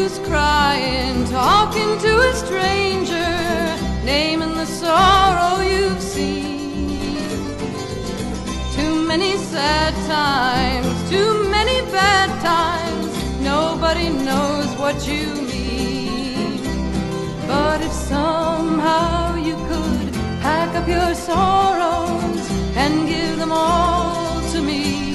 use crying, talking to a stranger, naming the sorrow you've seen? Too many sad times, too many bad times, nobody knows what you mean. But if somehow you could pack up your sorrows and give them all to me,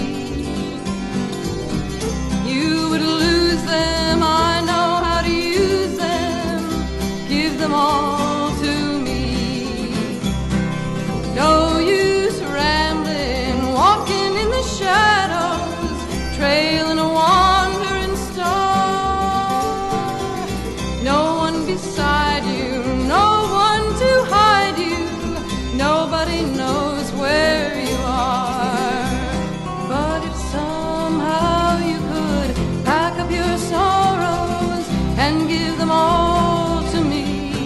you would lose them. I know how to use them. Give them all to me. No use rambling, walking in the shadows, trailing a wandering star. No one beside you, no one to hide you, nobody knows where you are. But if somehow you could pack up your sorrows and give them all to me,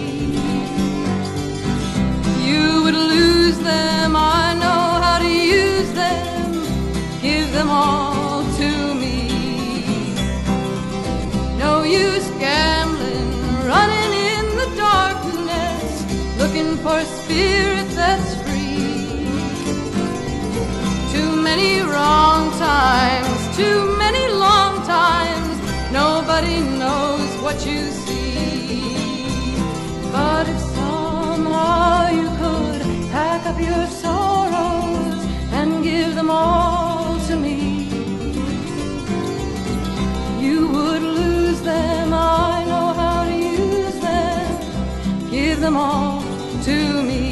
you would lose them. I know how to use them. Give them all to me. No use gambling, running in the darkness, looking for a spirit that's free. Too many wrong times, too many long times, nobody knows what you see. But if somehow you could pack up your sorrows and give them all to me, you would lose them. I know how to use them. Give them all to me.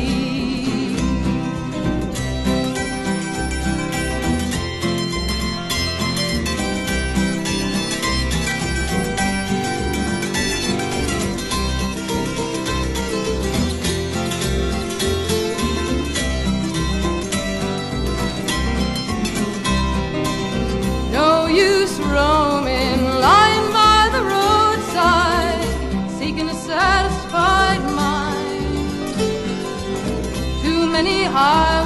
No use roaming, lying by the roadside, seeking a satisfied mind. Too many highways